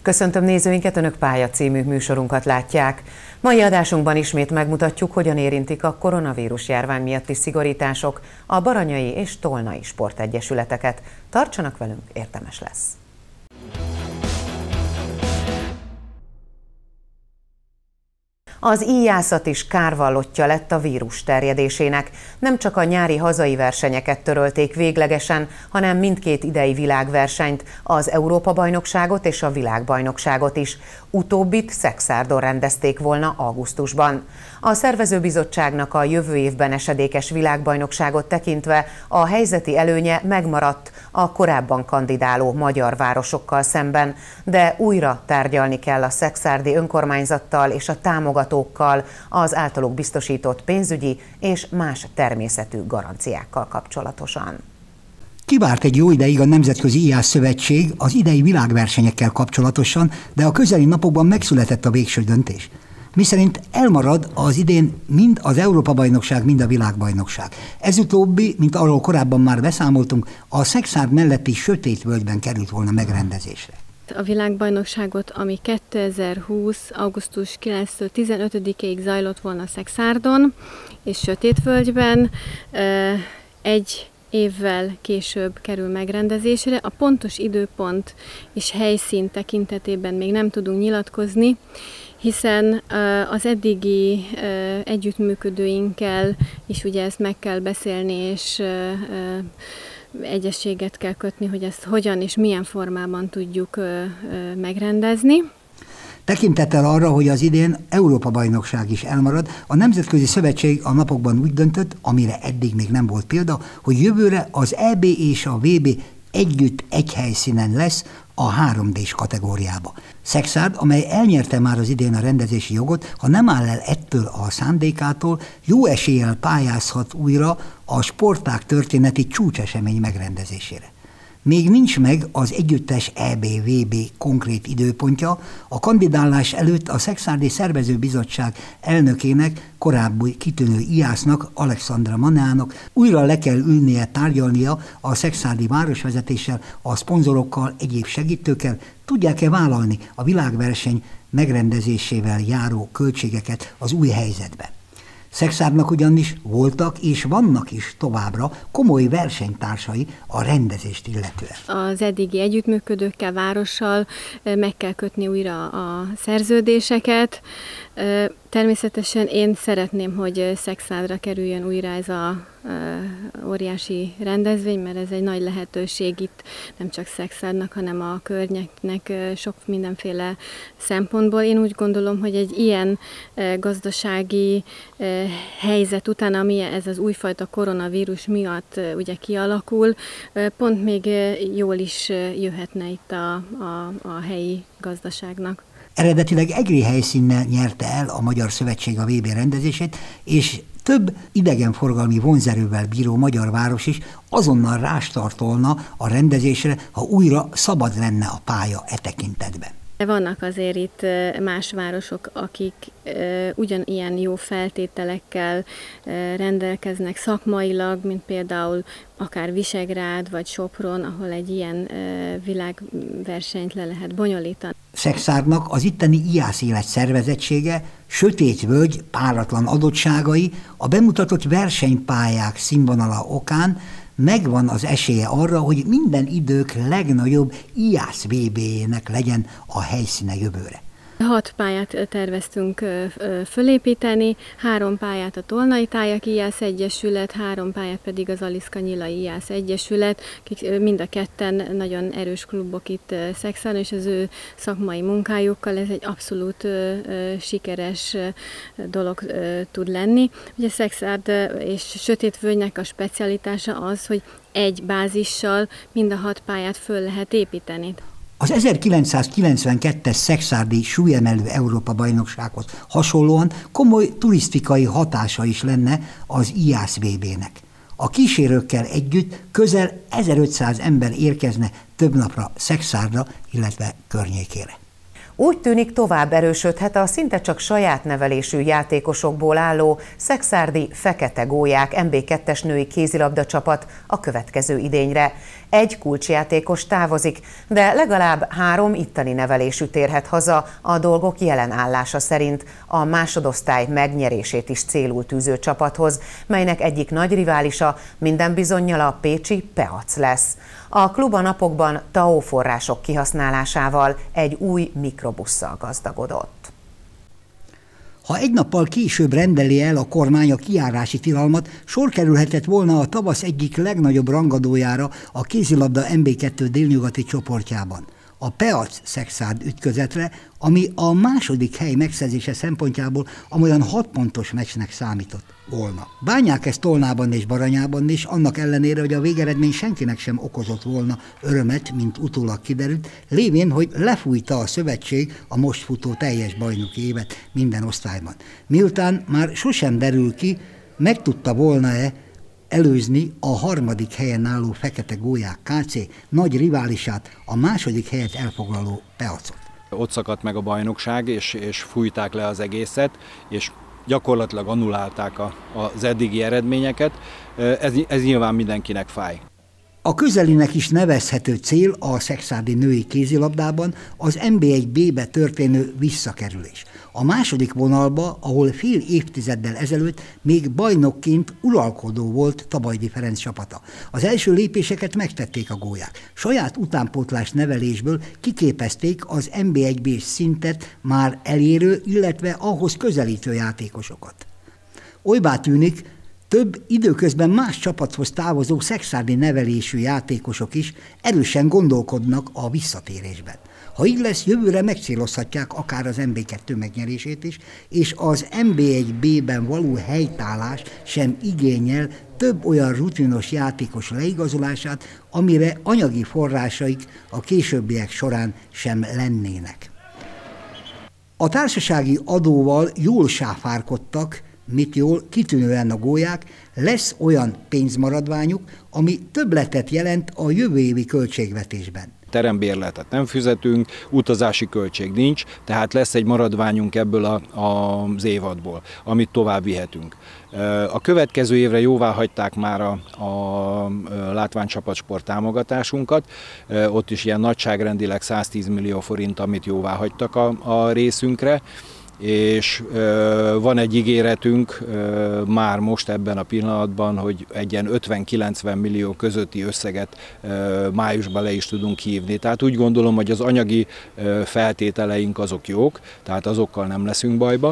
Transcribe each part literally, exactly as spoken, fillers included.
Köszöntöm nézőinket, Önök Pálya című műsorunkat látják. Mai adásunkban ismét megmutatjuk, hogyan érintik a koronavírus járvány miatti szigorítások a baranyai és tolnai sportegyesületeket. Tartsanak velünk, érdemes lesz! Az íjászat is kárvallottja lett a vírus terjedésének. Nem csak a nyári hazai versenyeket törölték véglegesen, hanem mindkét idei világversenyt, az Európa-bajnokságot és a világbajnokságot is. Utóbbit Szekszárdon rendezték volna augusztusban. A szervezőbizottságnak a jövő évben esedékes világbajnokságot tekintve a helyzeti előnye megmaradt a korábban kandidáló magyar városokkal szemben, de újra tárgyalni kell a szekszárdi önkormányzattal és a támogatókkal az általuk biztosított pénzügyi és más természetű garanciákkal kapcsolatosan. Kivárt egy jó ideig a Nemzetközi Íjász Szövetség az idei világversenyekkel kapcsolatosan, de a közeli napokban megszületett a végső döntés. Miszerint elmarad az idén mind az Európa-bajnokság, mind a világbajnokság. Ez utóbbi, mint arról korábban már beszámoltunk, a Szekszárd melletti Sötétvölgyben került volna megrendezésre. A világbajnokságot, ami kétezer-húsz. augusztus kilencedikétől tizenötödikéig zajlott volna Szekszárdon és Sötétvölgyben, egy évvel később kerül megrendezésre. A pontos időpont és helyszín tekintetében még nem tudunk nyilatkozni, hiszen az eddigi együttműködőinkkel is ugye ezt meg kell beszélni, és egyességet kell kötni, hogy ezt hogyan és milyen formában tudjuk megrendezni. Tekintettel arra, hogy az idén Európa-bajnokság is elmarad, a Nemzetközi Szövetség a napokban úgy döntött, amire eddig még nem volt példa, hogy jövőre az é bé és a vé bé együtt egy helyszínen lesz, a három dés kategóriába. Szekszárd, amely elnyerte már az idén a rendezési jogot, ha nem áll el ettől a szándékától, jó eséllyel pályázhat újra a sportág történeti csúcsesemény megrendezésére. Még nincs meg az együttes é bé vé bé konkrét időpontja, a kandidálás előtt a Szekszárdi Szervezőbizottság elnökének, korábbi kitűnő íjásznak, Alexandra Maneának újra le kell ülnie, tárgyalnia a szekszárdi városvezetéssel, a szponzorokkal, egyéb segítőkkel, tudják-e vállalni a világverseny megrendezésével járó költségeket az új helyzetben. Szekszárdnak ugyanis voltak és vannak is továbbra komoly versenytársai a rendezést illetően. Az eddigi együttműködőkkel, várossal meg kell kötni újra a szerződéseket. Természetesen én szeretném, hogy Szekszárdra kerüljön újra ez a óriási rendezvény, mert ez egy nagy lehetőség itt nem csak Szekszárdnak, hanem a környéknek sok mindenféle szempontból. Én úgy gondolom, hogy egy ilyen gazdasági helyzet után, ami ez az újfajta koronavírus miatt ugye kialakul, pont még jól is jöhetne itt a, a, a helyi gazdaságnak. Eredetileg egri helyszínnel nyerte el a Magyar Szövetség a vé bé rendezését, és több idegenforgalmi vonzerővel bíró magyar város is azonnal rástartolna a rendezésre, ha újra szabad lenne a pálya e tekintetben. Vannak azért itt más városok, akik ugyanilyen jó feltételekkel rendelkeznek szakmailag, mint például akár Visegrád vagy Sopron, ahol egy ilyen világversenyt le lehet bonyolítani. Szekszárdnak az itteni íjász élet szervezettsége, Sötétvölgy páratlan adottságai, a bemutatott versenypályák színvonala okán megvan az esélye arra, hogy minden idők legnagyobb íjász vé béjének legyen a helyszíne jövőre. Hat pályát terveztünk fölépíteni, három pályát a Tolnai Tájak Íjász Egyesület, három pályát pedig az Aliszka-Nyilai Íjász Egyesület, akik mind a ketten nagyon erős klubok itt Szekszárdon, és az ő szakmai munkájukkal ez egy abszolút sikeres dolog tud lenni. Ugye Szekszárd és Sötétvölgynek a specialitása az, hogy egy bázissal mind a hat pályát föl lehet építeni. Az ezerkilencszázkilencvenkettes szekszárdi súlyemelő Európa-bajnoksághoz hasonlóan komoly turisztikai hatása is lenne az íjász vé bének. A kísérőkkel együtt közel ezerötszáz ember érkezne több napra Szekszárdra, illetve környékére. Úgy tűnik, tovább erősödhet a szinte csak saját nevelésű játékosokból álló szekszárdi Fekete Gólyák em bé kettes női kézilabda csapat a következő idényre. Egy kulcsjátékos távozik, de legalább három itteni nevelésű térhet haza a dolgok jelen állása szerint a másodosztály megnyerését is célul tűző csapathoz, melynek egyik nagy riválisa minden bizonnyal a pécsi Peac lesz. A klub a napokban té á o források kihasználásával egy új mikrobusszal gazdagodott. Ha egy nappal később rendeli el a kormány a kijárási tilalmat, sor kerülhetett volna a tavasz egyik legnagyobb rangadójára a kézilabda em bé kettő délnyugati csoportjában, a Peac-Szekszárd ütközetre, ami a második hely megszerzése szempontjából amolyan hat pontos meccsnek számított volna. Bányák ezt Tolnában és Baranyában is, annak ellenére, hogy a végeredmény senkinek sem okozott volna örömet, mint utólag kiderült, lévén, hogy lefújta a szövetség a most futó teljes bajnoki évet minden osztályban. Miután már sosem derül ki, meg tudta volna-e előzni a harmadik helyen álló Fekete Gólyák ká cé nagy riválisát, a második helyet elfoglaló Peacot. Ott szakadt meg a bajnokság, és, és fújták le az egészet, és gyakorlatilag annulálták a, az eddigi eredményeket. Ez, ez nyilván mindenkinek fáj. A közelinek is nevezhető cél a szekszárdi női kézilabdában az en bé egy bé-be történő visszakerülés. A második vonalba, ahol fél évtizeddel ezelőtt még bajnokként uralkodó volt Tabajdi Ferenc csapata. Az első lépéseket megtették a gólyák. Saját utánpótlás nevelésből kiképezték az en bé egy bé szintet már elérő, illetve ahhoz közelítő játékosokat. Olybá tűnik, több időközben más csapathoz távozó szekszárdi nevelésű játékosok is erősen gondolkodnak a visszatérésben. Ha így lesz, jövőre megcélozhatják akár az em bé kettő megnyerését is, és az en bé egy bé-ben való helytállás sem igényel több olyan rutinos játékos leigazolását, amire anyagi forrásaik a későbbiek során sem lennének. A társasági adóval jól sáfárkodtak, mit jól, kitűnően a gólyák, lesz olyan pénzmaradványuk, ami többletet jelent a jövő évi költségvetésben. Terembérletet nem fizetünk, utazási költség nincs, tehát lesz egy maradványunk ebből a, a, az évadból, amit tovább vihetünk. A következő évre jóvá hagyták már a, a látványcsapatsport támogatásunkat, ott is ilyen nagyságrendileg száztíz millió forint, amit jóvá hagytak a, a részünkre, és ö, van egy ígéretünk ö, már most ebben a pillanatban, hogy egy ilyen ötven-kilencven millió közötti összeget ö, májusban le is tudunk hívni. Tehát úgy gondolom, hogy az anyagi ö, feltételeink azok jók, tehát azokkal nem leszünk bajba.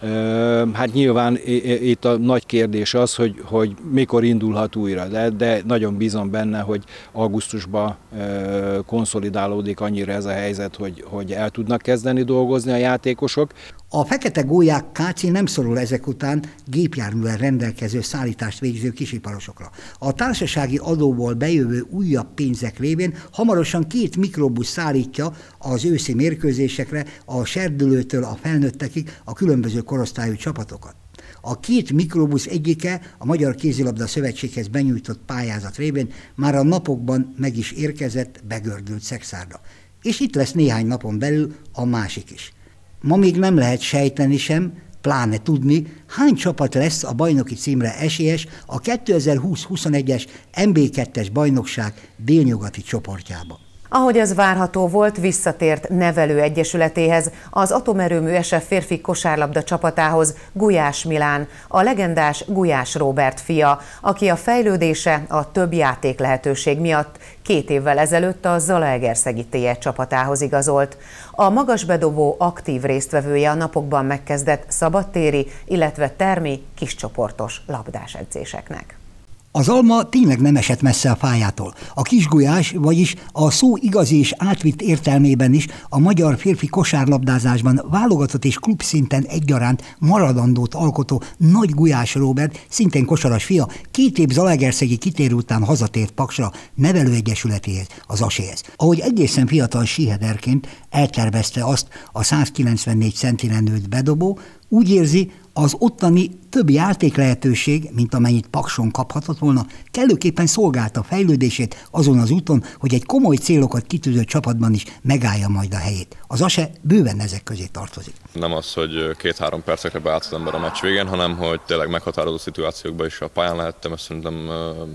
Ö, hát nyilván itt a nagy kérdés az, hogy, hogy mikor indulhat újra, de, de nagyon bízom benne, hogy augusztusban ö, konszolidálódik annyira ez a helyzet, hogy, hogy el tudnak kezdeni dolgozni a játékosok. A Fekete Gólyák ká cé nem szorul ezek után gépjárművel rendelkező szállítást végző kisiparosokra. A társasági adóból bejövő újabb pénzek révén hamarosan két mikrobusz szállítja az őszi mérkőzésekre a serdülőtől a felnőttekig a különböző korosztályú csapatokat. A két mikrobusz egyike a Magyar Kézilabda Szövetséghez benyújtott pályázat révén már a napokban meg is érkezett, begördült Szekszárda. És itt lesz néhány napon belül a másik is. Ma még nem lehet sejteni sem, pláne tudni, hány csapat lesz a bajnoki címre esélyes a kétezer-húsz-huszonegyes en bé kettes bajnokság délnyugati csoportjában. Ahogy az várható volt, visszatért nevelő egyesületéhez, az Atomerőmű es ef férfi kosárlabda csapatához Gulyás Milán, a legendás Gulyás Róbert fia, aki a fejlődése a több játék lehetőség miatt két évvel ezelőtt a Zalaegerszegi té e csapatához igazolt. A magasbedobó aktív résztvevője a napokban megkezdett szabadtéri, illetve termi kiscsoportos labdás edzéseknek. Az alma tényleg nem esett messze a fájától. A kisgulyás, vagyis a szó igazi és átvitt értelmében is a magyar férfi kosárlabdázásban válogatott és klubszinten egyaránt maradandót alkotó Nagy Gulyás Róbert, szintén kosaras fia, két év zalaegerszegi kitérő után hazatért Paksra nevelőegyesületéhez, az á es é-hez. Ahogy egészen fiatal síhederként eltervezte azt a százkilencvennégy centire nőtt bedobó, úgy érzi, Az ottani több játék lehetőség, mint amennyit Pakson kaphatott volna, kellőképpen szolgálta fejlődését azon az úton, hogy egy komoly célokat kitűző csapatban is megállja majd a helyét. Az ASE bőven ezek közé tartozik. Nem az, hogy két-három percekre beállt az ember a meccs végén, hanem hogy tényleg meghatározó szituációkban is a pályán lehettem, ezt szerintem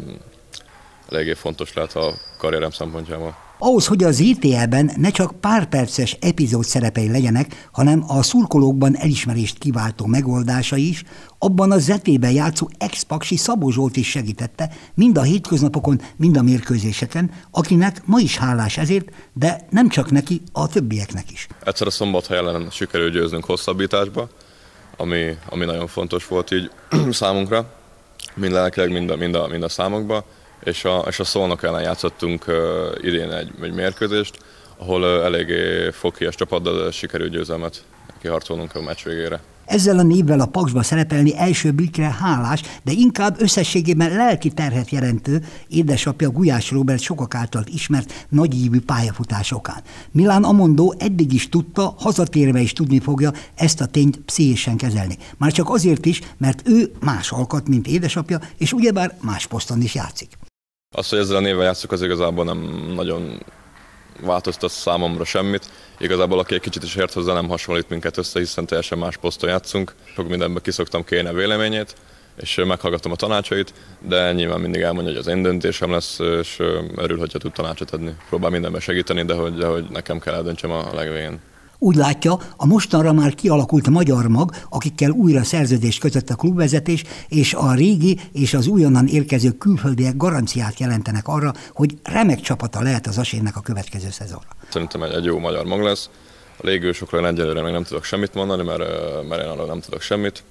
eléggé fontos lehet a karrierem szempontjából. Ahhoz, hogy az zé té é-ben ne csak pár perces epizód szerepei legyenek, hanem a szurkolókban elismerést kiváltó megoldásai is, abban a zetében játszó ex-paksi Szabó Zsolt is segítette, mind a hétköznapokon, mind a mérkőzéseken, akinek ma is hálás ezért, de nem csak neki, a többieknek is. Egyszer a Szombathely ellen sikerült győznünk hosszabbításba, ami, ami nagyon fontos volt így számunkra, mind lelkileg, mind a, mind a, mind a számokba. És a, és a Szolnok ellen játszottunk uh, idén egy, egy mérkőzést, ahol uh, eléggé foghias csapattal sikerült győzelmet kiharcolnunk a meccs végére. Ezzel a névvel a Paksba szerepelni első blikre hálás, de inkább összességében lelki terhet jelentő édesapja Gulyás Róbert sokak által ismert nagyívű pályafutás okán. Milán Amondó eddig is tudta, hazatérve is tudni fogja ezt a tényt pszichésen kezelni. Már csak azért is, mert ő más alkat, mint édesapja, és ugyebár más poszton is játszik. Az, hogy ezzel a névvel játszok, az igazából nem nagyon változtat számomra semmit. Igazából aki egy kicsit is ért hozzá, nem hasonlít minket össze, hiszen teljesen más poszton játszunk. Sok mindenben kiszoktam kérni a véleményét, és meghallgatom a tanácsait, de nyilván mindig elmondja, hogy az én döntésem lesz, és örül, hogyha tud tanácsot adni. Próbál mindenben segíteni, de hogy, de hogy nekem kell eldöntsem a legvégén. Úgy látja, a mostanra már kialakult magyar mag, akikkel újra szerződést kötött a klubvezetés, és a régi és az újonnan érkező külföldiek garanciát jelentenek arra, hogy remek csapata lehet az Asénnek a következő szezonra. Szerintem egy, egy jó magyar mag lesz. A légősokról egyelőre még nem tudok semmit mondani, mert, mert én arról nem tudok semmit,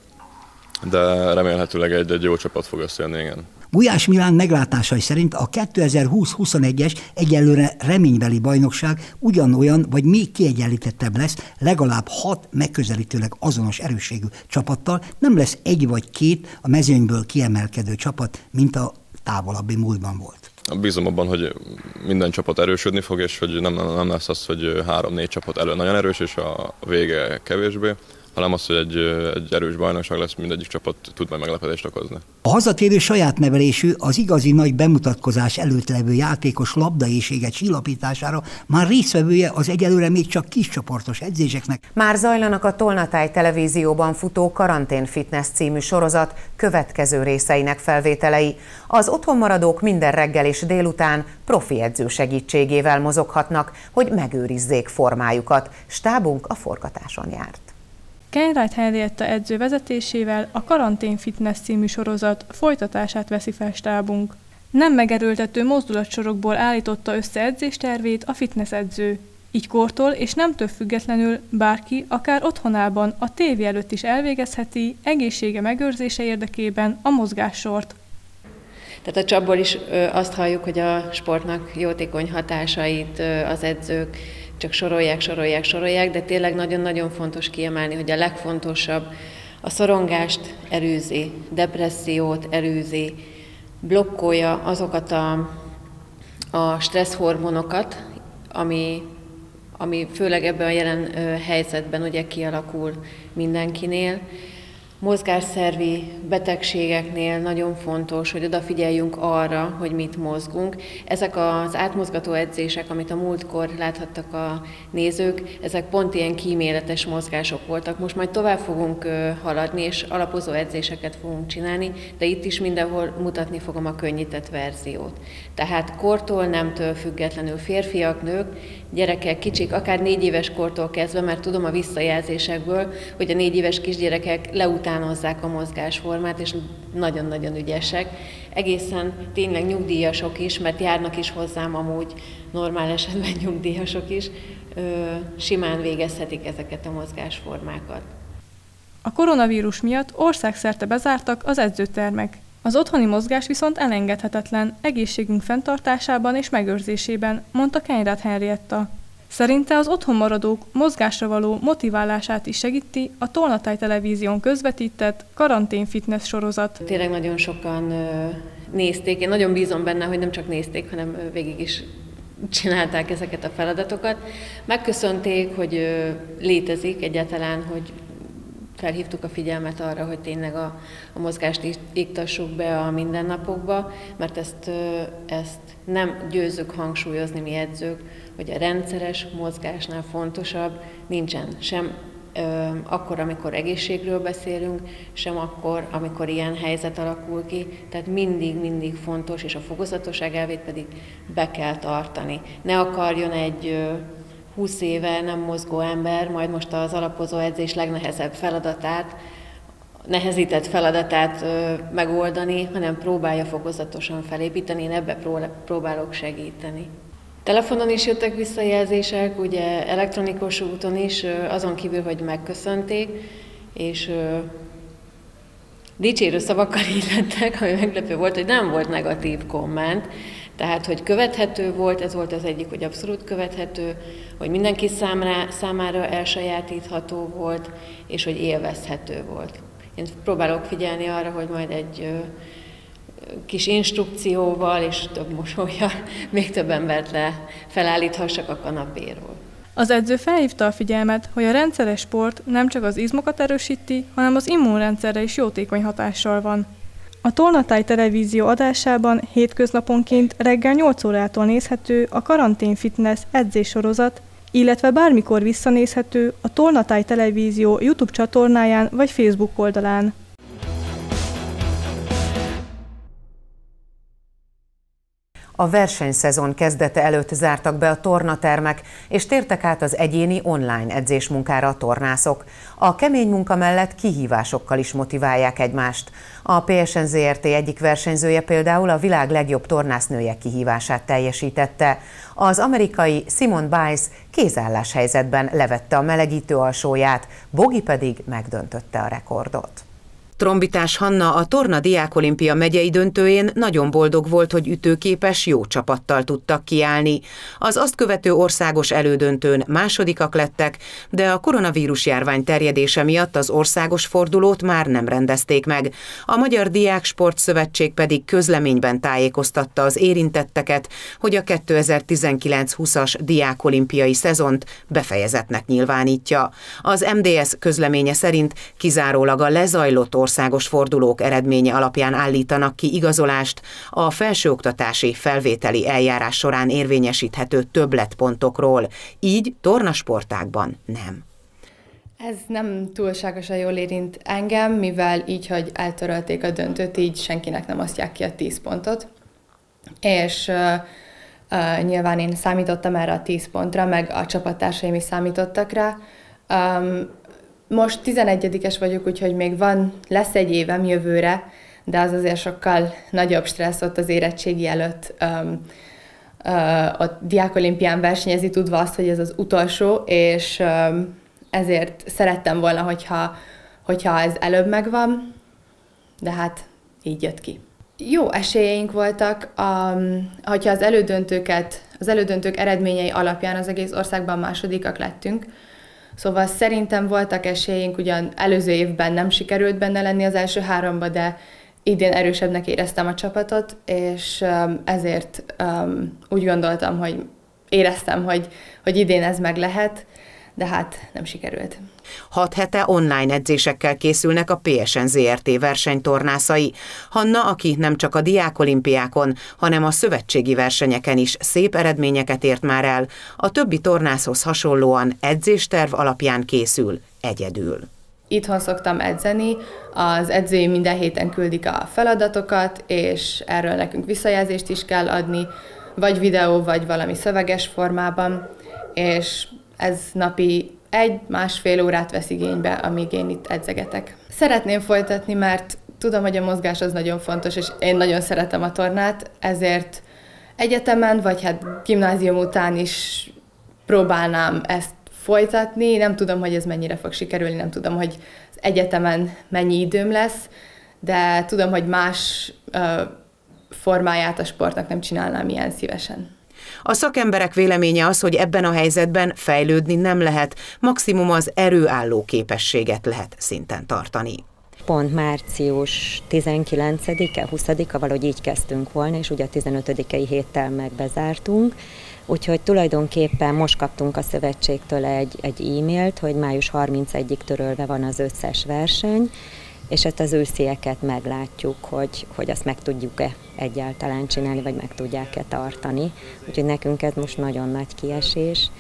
de remélhetőleg egy, egy jó csapat fog összejönni, igen. Gulyás Milán meglátásai szerint a kétezer-húsz-huszonegyes egyelőre reménybeli bajnokság ugyanolyan, vagy még kiegyenlítettebb lesz, legalább hat megközelítőleg azonos erősségű csapattal, nem lesz egy vagy két a mezőnyből kiemelkedő csapat, mint a távolabbi múltban volt. Bízom abban, hogy minden csapat erősödni fog, és hogy nem, nem lesz az, hogy három-négy csapat elő nagyon erős, és a vége kevésbé, hanem az, hogy egy, egy erős bajnokság lesz, mindegyik csapat tud majd meglepetést okozni. A hazatérő saját nevelésű, az igazi nagy bemutatkozás előtt levő játékos labdaészsége csillapítására már résztvevője az egyelőre még csak kiscsoportos edzéseknek. Már zajlanak a Tolnatáj televízióban futó Karantén Fitness című sorozat következő részeinek felvételei. Az otthonmaradók minden reggel és délután profi edző segítségével mozoghatnak, hogy megőrizzék formájukat. Stábunk a forgatáson járt. Kenwright Henrietta edző vezetésével a Karantén Fitness című sorozat folytatását veszi fel stábunk. Nem megerőltető mozdulatsorokból állította össze edzéstervét a fitness edző. Így kortól és nemtől függetlenül bárki, akár otthonában, a tévé előtt is elvégezheti egészsége megőrzése érdekében a mozgássort. Tehát a csapból is azt halljuk, hogy a sportnak jótékony hatásait az edzők csak sorolják, sorolják, sorolják, de tényleg nagyon-nagyon fontos kiemelni, hogy a legfontosabb a szorongást előzi, depressziót előzi, blokkolja azokat a, a stresszhormonokat, ami, ami főleg ebben a jelen helyzetben ugye kialakul mindenkinél. Mozgásszervi betegségeknél nagyon fontos, hogy odafigyeljünk arra, hogy mit mozgunk. Ezek az átmozgató edzések, amit a múltkor láthattak a nézők, ezek pont ilyen kíméletes mozgások voltak. Most majd tovább fogunk haladni, és alapozó edzéseket fogunk csinálni, de itt is mindenhol mutatni fogom a könnyített verziót. Tehát kortól, nemtől függetlenül férfiak, nők, gyerekek, kicsik, akár négy éves kortól kezdve, mert tudom a visszajelzésekből, hogy a négy éves kisgyerekek leutánozzák a mozgásformát, és nagyon-nagyon ügyesek. Egészen tényleg nyugdíjasok is, mert járnak is hozzám amúgy normál esetben nyugdíjasok is, simán végezhetik ezeket a mozgásformákat. A koronavírus miatt országszerte bezártak az edzőtermek. Az otthoni mozgás viszont elengedhetetlen egészségünk fenntartásában és megőrzésében, mondta Kenwright Henrietta. Szerinte az otthonmaradók mozgásra való motiválását is segíti a Tolnatáj televízión közvetített Karantén Fitness sorozat. Tényleg nagyon sokan nézték, én nagyon bízom benne, hogy nem csak nézték, hanem végig is csinálták ezeket a feladatokat. Megköszönték, hogy létezik egyáltalán, hogy felhívtuk a figyelmet arra, hogy tényleg a, a mozgást iktassuk be a mindennapokba, mert ezt, ezt nem győzzük hangsúlyozni mi edzők, hogy a rendszeres mozgásnál fontosabb nincsen sem ö, akkor, amikor egészségről beszélünk, sem akkor, amikor ilyen helyzet alakul ki. Tehát mindig-mindig fontos, és a fokozatosság elvét pedig be kell tartani. Ne akarjon egy ö, húsz éve nem mozgó ember, majd most az alapozó edzés legnehezebb feladatát, nehezített feladatát ö, megoldani, hanem próbálja fokozatosan felépíteni, én ebbe próbálok segíteni. Telefonon is jöttek visszajelzések, ugye elektronikus úton is, ö, azon kívül, hogy megköszönték, és ö, dicsérő szavakkal illettek, ami meglepő volt, hogy nem volt negatív komment, tehát, hogy követhető volt, ez volt az egyik, hogy abszolút követhető, hogy mindenki számára, számára elsajátítható volt, és hogy élvezhető volt. Én próbálok figyelni arra, hogy majd egy ö, kis instrukcióval és több mosollyal még több embert le felállíthassak a kanapéról. Az edző felhívta a figyelmet, hogy a rendszeres sport nem csak az izmokat erősíti, hanem az immunrendszerre is jótékony hatással van. A Tornatáj televízió adásában hétköznaponként reggel nyolc órától nézhető a Karantén Fitness edzéssorozat, illetve bármikor visszanézhető a Tornatáj televízió YouTube csatornáján vagy Facebook oldalán. A versenyszezon kezdete előtt zártak be a tornatermek, és tértek át az egyéni online edzésmunkára a tornászok. A kemény munka mellett kihívásokkal is motiválják egymást. A pé es en zé er té egyik versenyzője például a világ legjobb tornásznője kihívását teljesítette. Az amerikai Simone Biles kézállás helyzetben levette a melegítő alsóját, Bogi pedig megdöntötte a rekordot. Trombitás Hanna a Torna Diákolimpia megyei döntőjén nagyon boldog volt, hogy ütőképes, jó csapattal tudtak kiállni. Az azt követő országos elődöntőn másodikak lettek, de a koronavírus járvány terjedése miatt az országos fordulót már nem rendezték meg. A Magyar Diáksport Szövetség pedig közleményben tájékoztatta az érintetteket, hogy a kétezer-tizenkilenc húszas diákolimpiai szezont befejezettnek nyilvánítja. Az em dé es közleménye szerint kizárólag a lezajlott országos fordulók eredménye alapján állítanak ki igazolást a felsőoktatási felvételi eljárás során érvényesíthető többletpontokról, így tornasportágban nem. Ez nem túlságosan jól érint engem, mivel így, hogy eltörölték a döntőt, így senkinek nem osztják ki a tíz pontot. És uh, uh, nyilván én számítottam erre a tíz pontra, meg a csapattársaim is számítottak rá. Um, Most tizenegyedikes vagyok, úgyhogy még van, lesz egy évem jövőre, de az azért sokkal nagyobb stressz ott az érettségi előtt. Um, uh, a diákolimpián versenyezni, tudva azt, hogy ez az utolsó, és um, ezért szerettem volna, hogyha, hogyha ez előbb megvan, de hát így jött ki. Jó esélyeink voltak, um, hogyha az elődöntőket, az elődöntők eredményei alapján az egész országban másodikak lettünk. Szóval szerintem voltak esélyünk, ugyan előző évben nem sikerült benne lenni az első háromba, de idén erősebbnek éreztem a csapatot, és um, ezért um, úgy gondoltam, hogy éreztem, hogy, hogy idén ez meg lehet, de hát nem sikerült. Hat hete online edzésekkel készülnek a pé es en zé er té versenytornászai. Hanna, aki nem csak a diákolimpiákon, hanem a szövetségi versenyeken is szép eredményeket ért már el, a többi tornászhoz hasonlóan edzésterv alapján készül egyedül. Itthon szoktam edzeni, az edzőim minden héten küldik a feladatokat, és erről nekünk visszajelzést is kell adni, vagy videó, vagy valami szöveges formában, és ez napi egy-másfél órát vesz igénybe, amíg én itt edzegetek. Szeretném folytatni, mert tudom, hogy a mozgás az nagyon fontos, és én nagyon szeretem a tornát, ezért egyetemen, vagy hát gimnázium után is próbálnám ezt folytatni. Nem tudom, hogy ez mennyire fog sikerülni, nem tudom, hogy az egyetemen mennyi időm lesz, de tudom, hogy más uh, formáját a sportnak nem csinálnám ilyen szívesen. A szakemberek véleménye az, hogy ebben a helyzetben fejlődni nem lehet, maximum az erőálló képességet lehet szinten tartani. Pont március tizenkilencedike, huszadika, valahogy így kezdtünk volna, és ugye a tizenötödikei héttel meg bezártunk. Úgyhogy tulajdonképpen most kaptunk a szövetségtől egy, egy e-mailt, hogy május harmincegyedikéig törölve van az összes verseny, és ezt az őszieket meglátjuk, hogy, hogy azt meg tudjuk-e egyáltalán csinálni, vagy meg tudják-e tartani. Úgyhogy nekünk ez most nagyon nagy kiesés,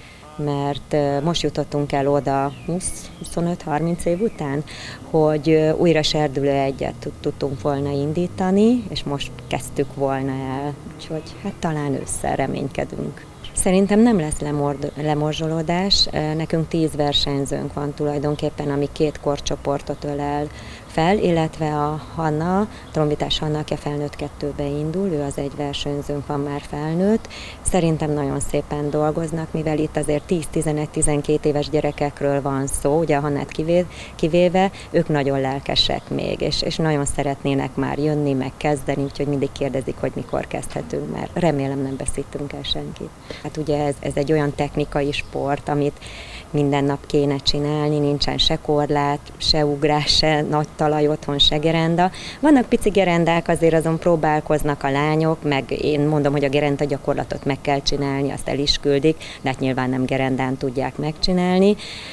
mert most jutottunk el oda húsz-huszonöt-harminc év után, hogy újra serdülő egyet tudtunk volna indítani, és most kezdtük volna el, úgyhogy hát talán ősszel reménykedünk. Szerintem nem lesz lemord, lemorzsolódás, nekünk tíz versenyzőnk van tulajdonképpen, ami két korcsoportot ölel fel, illetve a Hanna, trombitás Hanna, aki a felnőtt kettőbe indul, ő az egy versenyzőnk van már felnőtt. Szerintem nagyon szépen dolgoznak, mivel itt azért tíz-tizenegy-tizenkét éves gyerekekről van szó, ugye a Hannát kivé, kivéve, ők nagyon lelkesek még, és, és nagyon szeretnének már jönni, meg kezdeni, úgyhogy mindig kérdezik, hogy mikor kezdhetünk, mert remélem nem beszítünk el senkit. Hát ugye ez, ez egy olyan technikai sport, amit minden nap kéne csinálni, nincsen se korlát, se ugrás, se nagy talaj otthon, se gerenda. Vannak pici gerendák, azért azon próbálkoznak a lányok, meg én mondom, hogy a gerenda gyakorlatot meg kell csinálni, azt el is küldik, de hát nyilván nem gerendán tudják megcsinálni.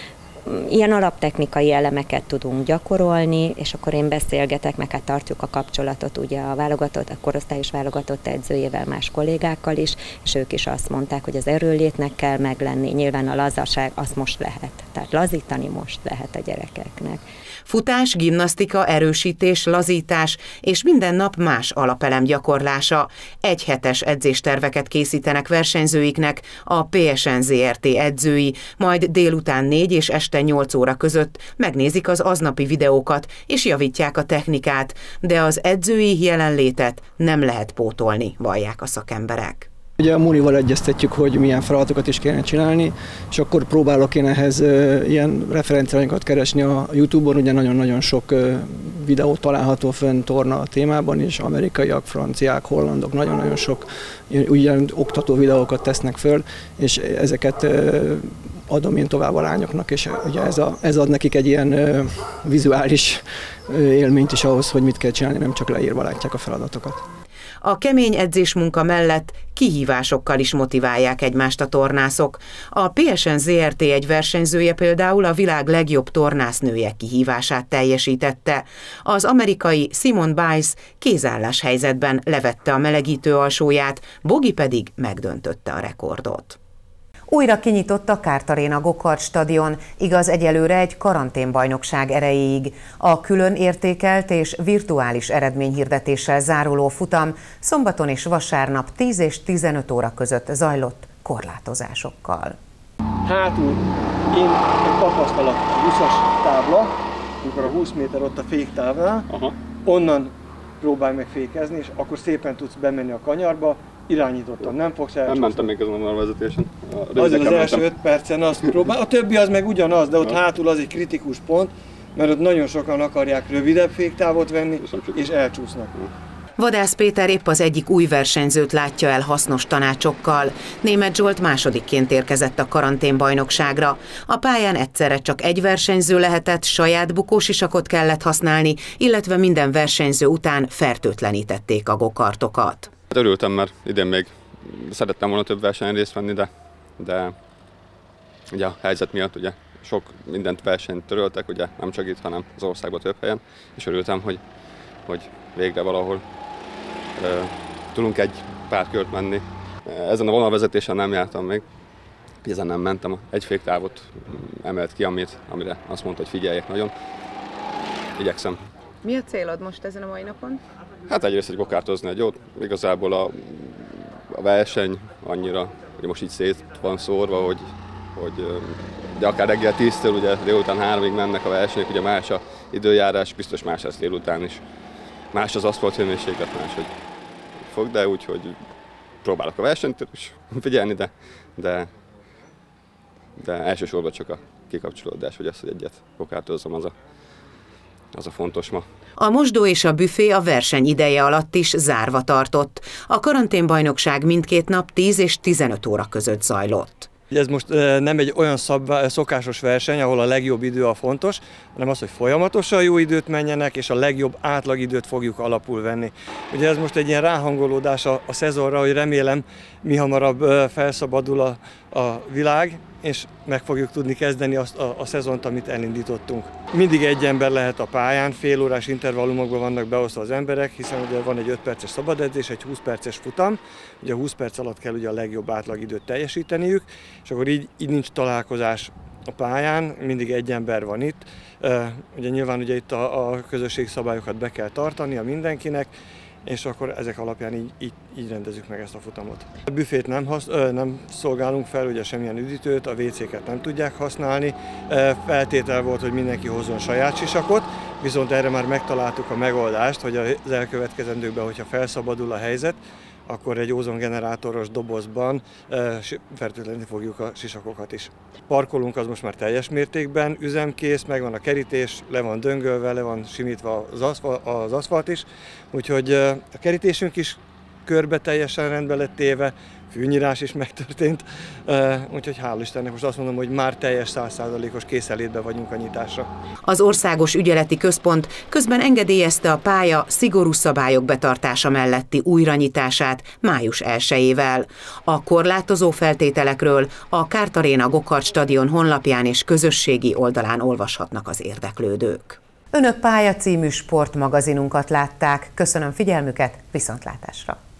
Ilyen alaptechnikai elemeket tudunk gyakorolni, és akkor én beszélgetek, meg hát tartjuk a kapcsolatot ugye a válogatott, a korosztályos válogatott edzőjével, más kollégákkal is, és ők is azt mondták, hogy az erőnlétnek kell meglenni, nyilván a lazaság azt most lehet, tehát lazítani most lehet a gyerekeknek. Futás, gimnasztika, erősítés, lazítás és minden nap más alapelem gyakorlása. Egyhetes edzésterveket készítenek versenyzőiknek a pé es en zé er té edzői, majd délután négy és este nyolc óra között megnézik az aznapi videókat és javítják a technikát, de az edzői jelenlétet nem lehet pótolni, vallják a szakemberek. Ugye a Munival egyeztetjük, hogy milyen feladatokat is kellene csinálni, és akkor próbálok én ehhez ilyen referenciákat keresni a YouTube-on, ugye nagyon-nagyon sok videó található fönn torna témában is, amerikaiak, franciák, hollandok, nagyon-nagyon sok ugyan oktató videókat tesznek föl, és ezeket adom én tovább a lányoknak, és ugye ez, a, ez ad nekik egy ilyen vizuális élményt is ahhoz, hogy mit kell csinálni, nem csak leírva látják a feladatokat. A kemény edzésmunka mellett kihívásokkal is motiválják egymást a tornászok. A pé es en zé er té egy versenyzője például a világ legjobb tornásznője kihívását teljesítette. Az amerikai Simone Biles kézállás helyzetben levette a melegítő alsóját, Bogi pedig megdöntötte a rekordot. Újra kinyitott a Kart Arena gokart stadion, igaz egyelőre egy karanténbajnokság erejéig. A külön értékelt és virtuális eredményhirdetéssel záruló futam szombaton és vasárnap tíz és tizenöt óra között zajlott korlátozásokkal. Hátul én egy tapasztalat húszas tábla, amikor a húsz méter ott a féktávnál, aha, onnan próbálj meg fékezni, és akkor szépen tudsz bemenni a kanyarba, irányítottan, nem fogsz elcsúszni. Nem mentem még azon a vonalvezetésen. Azért az első öt percen azt próbál, a többi az meg ugyanaz, de ott ja. hátul az egy kritikus pont, mert ott nagyon sokan akarják rövidebb féktávot venni, és elcsúsznak. Vadász Péter épp az egyik új versenyzőt látja el hasznos tanácsokkal. Németh Zsolt másodikként érkezett a karanténbajnokságra. A pályán egyszerre csak egy versenyző lehetett, saját bukósisakot kellett használni, illetve minden versenyző után fertőtlenítették a gokartokat. Örültem, mert idén még szerettem volna több versenyen részt venni, de, de ugye a helyzet miatt ugye sok mindent versenyt töröltek, ugye nem csak itt, hanem az országban több helyen, és örültem, hogy, hogy végre valahol e, tudunk egy pár kört menni. Ezen a vonalvezetésen nem jártam még, ezen nem mentem, egy féktávot emelt ki, amit, amire azt mondta, hogy figyeljek nagyon. Igyekszem. Mi a célod most ezen a mai napon? Hát egyrészt egy gokártozni egy jót, igazából a, a verseny annyira, hogy most így szét van szórva, hogy, hogy de akár reggel tíztől, ugye délután háromig mennek a versenyek, ugye más a időjárás, biztos más lesz délután is. Más az aszfalthőmérséklet, más, hogy fog, de úgyhogy próbálok a versenyt is figyelni, de, de, de elsősorban csak a kikapcsolódás, hogy ezt, hogy egyet gokártozzam, az a, az a fontos ma. A mosdó és a büfé a verseny ideje alatt is zárva tartott. A karanténbajnokság mindkét nap tíz és tizenöt óra között zajlott. hogy ez most nem egy olyan szabvá, szokásos verseny, ahol a legjobb idő a fontos, hanem az, hogy folyamatosan jó időt menjenek, és a legjobb átlagidőt fogjuk alapul venni. Ugye ez most egy ilyen ráhangolódás a, a szezonra, hogy remélem mi hamarabb felszabadul a, a világ, és meg fogjuk tudni kezdeni azt a, a szezont, amit elindítottunk. Mindig egy ember lehet a pályán, fél órás intervallumokban vannak beosztva az emberek, hiszen ugye van egy öt perces szabadedzés, egy húsz perces futam, ugye a húsz perc alatt kell ugye a legjobb átlagidőt teljesíteniük, és akkor így, így nincs találkozás a pályán, mindig egy ember van itt. Ugye nyilván ugye itt a, a közösségi szabályokat be kell tartani a mindenkinek, és akkor ezek alapján így, így, így rendezzük meg ezt a futamot. A büfét nem, hasz, nem szolgálunk fel, ugye semmilyen üdítőt, a vécéket nem tudják használni. Feltétel volt, hogy mindenki hozzon saját sisakot, viszont erre már megtaláltuk a megoldást, hogy az elkövetkezendőkben, hogyha felszabadul a helyzet, akkor egy ózongenerátoros dobozban fertőtleníteni fogjuk a sisakokat is. Parkolunk az most már teljes mértékben, üzemkész, megvan a kerítés, le van döngölve, le van simítva az aszfalt, az aszfalt is, úgyhogy a kerítésünk is körbe teljesen rendbe lett téve, fűnyírás is megtörtént, úgyhogy hál' Istennek most azt mondom, hogy már teljes száz százalékos készenlétben vagyunk a nyitásra. Az Országos Ügyeleti Központ közben engedélyezte a pálya szigorú szabályok betartása melletti újranyitását május elsejével. A korlátozó feltételekről a Kártaréna Gokart stadion honlapján és közösségi oldalán olvashatnak az érdeklődők. Önök Pálya című sportmagazinunkat látták. Köszönöm figyelmüket, viszontlátásra!